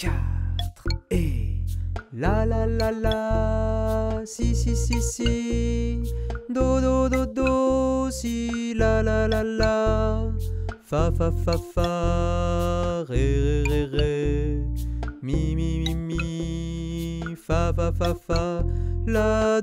4 et la la la la, si si si si, do do do do, si la la la la, fa fa fa fa, ré ré ré ré, mi mi mi mi, fa fa fa fa, la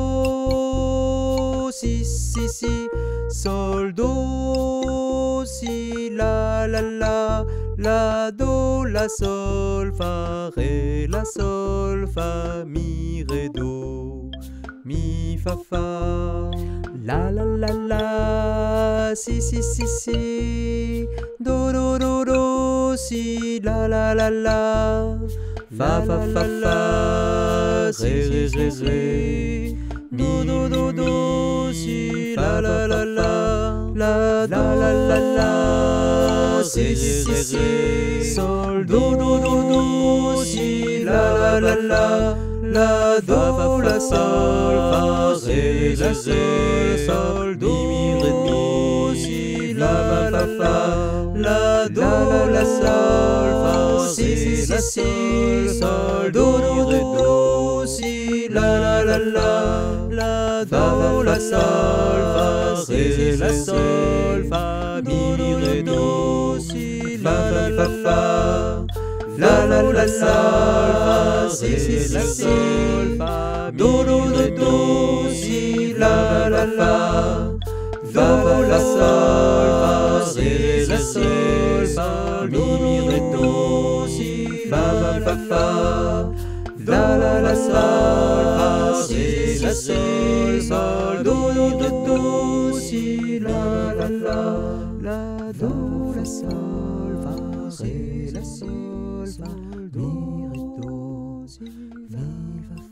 do, si si si, sol do, si la la la do, la sol, fa ré, la sol, fa mi ré do, mi fa fa, la la la la, si si si si, do do do do, si la la la la, fa fa fa fa, ré ré ré ré, do do do do, si la la la la, la la la la, si si si, sol do do do do, si la la la do, la sol, fa ré la sol, sol do mi ré do, si la la la do, la sol, fa si si si, sol do mi ré do, si la la do, la sol, fa ré la sol, fa mi ré do, si la fa fa, la sol, fa ré la sol, fa do do do, si la fa, do la sol, fa ré la sol, fa mi ré do, si fa fa, la sol, fa ré la sol, sol do do, si la do, la sol, fa ré la sol, fa mi ré do, si mi fa